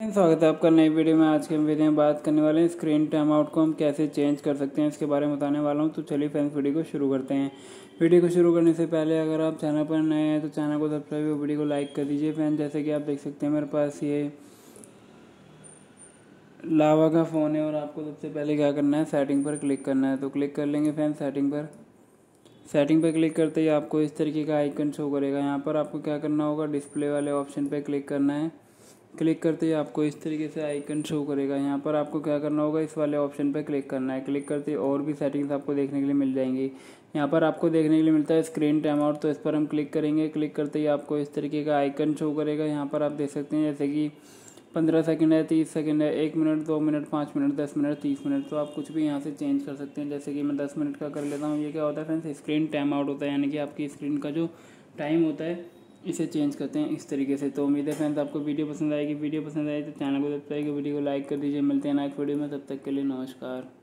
स्वागत है आपका नई वीडियो में। आज के वीडियो में बात करने वाले हैं स्क्रीन टाइम आउट को हम कैसे चेंज कर सकते हैं, इसके बारे में बताने वाला हूं। तो चलिए फ्रेंड्स वीडियो को शुरू करते हैं। वीडियो को शुरू करने से पहले अगर आप चैनल पर नए हैं तो चैनल को सब्सक्राइब और वीडियो को लाइक कर दीजिए। फ्रेंड्स जैसे कि आप देख सकते हैं मेरे पास ये लावा का फ़ोन है और आपको सबसे पहले क्या करना है, सेटिंग पर क्लिक करना है। तो क्लिक कर लेंगे फ्रेंड्स सेटिंग पर क्लिक करते ही आपको इस तरीके का आइकन शो करेगा। यहाँ पर आपको क्या करना होगा, डिस्प्ले वाले ऑप्शन पर क्लिक करना है। क्लिक करते ही आपको इस तरीके से आइकन शो करेगा। यहाँ पर आपको क्या करना होगा, इस वाले ऑप्शन पर क्लिक करना है। क्लिक करते ही और भी सेटिंग्स आपको देखने के लिए मिल जाएंगी। यहाँ पर आपको देखने के लिए मिलता है स्क्रीन टाइम आउट, तो इस पर हम क्लिक करेंगे। क्लिक करते ही आपको इस तरीके का आइकन शो करेगा। यहाँ पर आप देख सकते हैं जैसे कि 15 सेकंड है, 30 सेकंड है, 1 minute, 2 minute, 5 minute, 10 minute, 30 minute. तो आप कुछ भी यहाँ से चेंज कर सकते हैं। जैसे कि मैं 10 मिनट का कर लेता हूँ। ये क्या होता है फ्रेंड्स, स्क्रीन टाइम आउट होता है, यानी कि आपकी स्क्रीन का जो टाइम होता है इसे चेंज करते हैं इस तरीके से। तो उम्मीद है फ्रेंड्स आपको वीडियो पसंद आएगी। वीडियो पसंद आए तो चैनल को सब्सक्राइब कर वीडियो को लाइक कर दीजिए। मिलते हैं नेक्स्ट वीडियो में, तब तक के लिए नमस्कार।